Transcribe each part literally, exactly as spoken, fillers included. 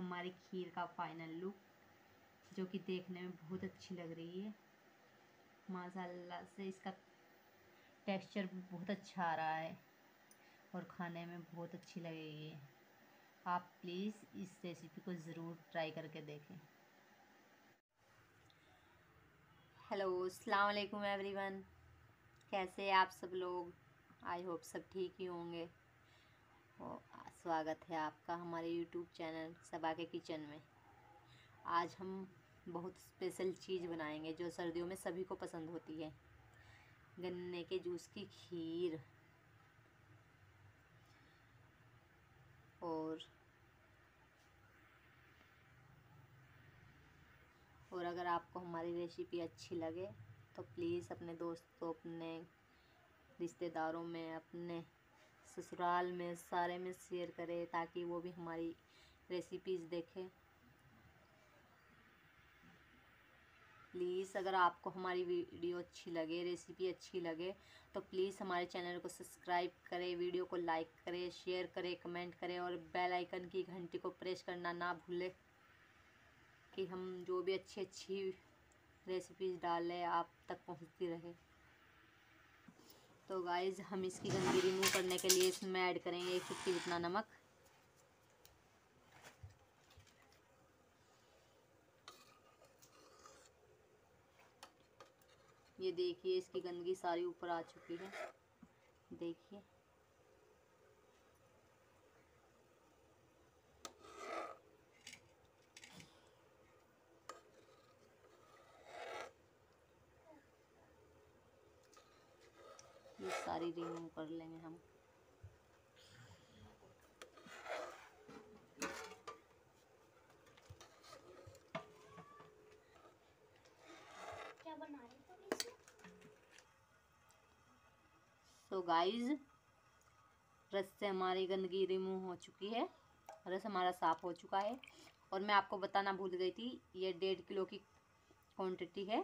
हमारी खीर का final look, जो कि देखने में बहुत अच्छी लग रही है। माशाल्लाह से इसका टेक्सचर भी बहुत अच्छा आ रहा है और खाने में बहुत अच्छी लगेगी। आप प्लीज़ इस रेसिपी को ज़रूर ट्राई करके देखें। हेलो, अस्सलाम वालेकुम एवरीवन। कैसे हैं आप सब लोग? आई होप सब ठीक ही होंगे। और स्वागत है आपका हमारे यूट्यूब चैनल सबा के किचन में। आज हम बहुत स्पेशल चीज़ बनाएंगे जो सर्दियों में सभी को पसंद होती है, गन्ने के जूस की खीर। और और अगर आपको हमारी रेसिपी अच्छी लगे तो प्लीज़ अपने दोस्तों, अपने रिश्तेदारों में, अपने ससुराल में, सारे में शेयर करें ताकि वो भी हमारी रेसिपीज़ देखें। प्लीज़ अगर आपको हमारी वीडियो अच्छी लगे, रेसिपी अच्छी लगे तो प्लीज़ हमारे चैनल को सब्सक्राइब करें, वीडियो को लाइक करें, शेयर करें, कमेंट करें और बेल आइकन की घंटी को प्रेस करना ना भूलें कि हम जो भी अच्छी अच्छी रेसिपीज़ डालें आप तक पहुंचती रहे। तो गाइज़, हम इसकी गंदगी रिमूव करने के लिए इसमें ऐड करेंगे एक चुटकी जितना नमक। ये देखिए, इसकी गंदगी सारी ऊपर आ चुकी है। देखिए, ये सारी रिमूव कर लेंगे हम। क्या बना रहे हो? सो गाइज, रस से हमारी गंदगी रिमूव हो चुकी है, रस हमारा साफ हो चुका है। और मैं आपको बताना भूल गई थी, ये डेढ़ किलो की क्वांटिटी है।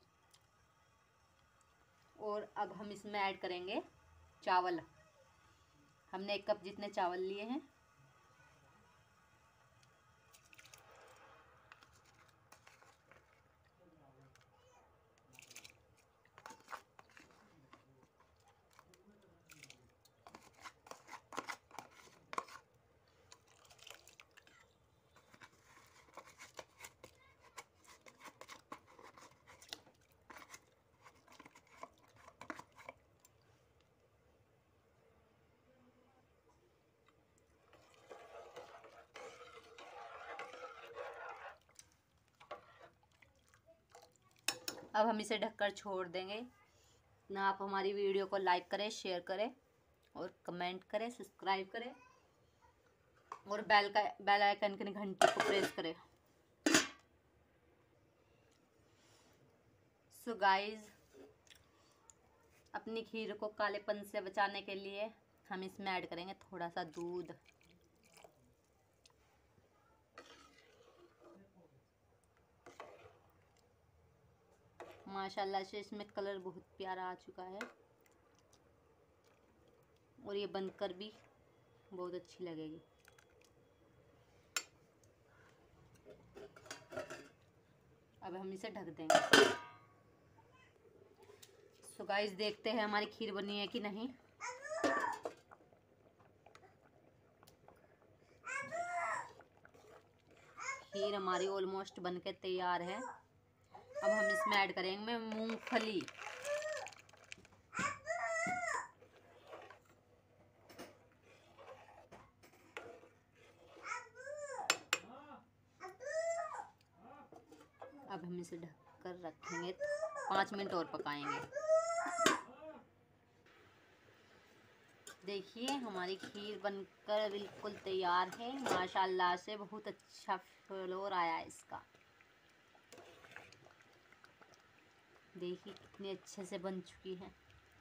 और अब हम इसमें ऐड करेंगे चावल। हमने एक कप जितने चावल लिए हैं। अब हम इसे ढककर छोड़ देंगे। ना आप हमारी वीडियो को लाइक करें, शेयर करें और कमेंट करें, सब्सक्राइब करें और बेल का बेल आइकन की घंटी को प्रेस करें। सो गाइस, अपनी खीर को कालेपन से बचाने के लिए हम इसमें ऐड करेंगे थोड़ा सा दूध। माशाल्लाह से इसमें कलर बहुत प्यारा आ चुका है और ये बनकर भी बहुत अच्छी लगेगी। अब हम इसे ढक देंगे। सो गाइस, देखते हैं हमारी खीर बनी है कि नहीं। खीर हमारी ऑलमोस्ट बनके तैयार है। अब हम इसमें ऐड करेंगे मूंगफली। अब हम इसे ढककर रखेंगे, पाँच मिनट और पकाएंगे। देखिए, हमारी खीर बनकर बिल्कुल तैयार है। माशाल्लाह से बहुत अच्छा फ्लेवर आया है इसका। देखिए कितनी अच्छे से बन चुकी है।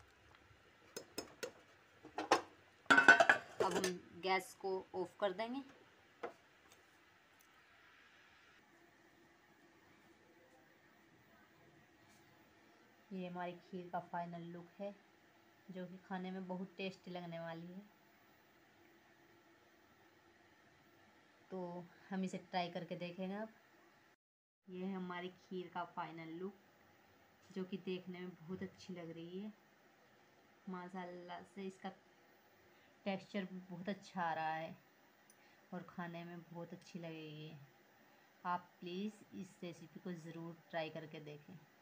अब हम गैस को ऑफ कर देंगे। ये हमारी खीर का फाइनल लुक है, जो कि खाने में बहुत टेस्टी लगने वाली है। तो हम इसे ट्राई करके देखेंगे अब। ये है हमारी खीर का फाइनल लुक, जो कि देखने में बहुत अच्छी लग रही है। माशाल्लाह से इसका टेक्सचर भी बहुत अच्छा आ रहा है और खाने में बहुत अच्छी लगेगी। आप प्लीज़ इस रेसिपी को ज़रूर ट्राई करके देखें।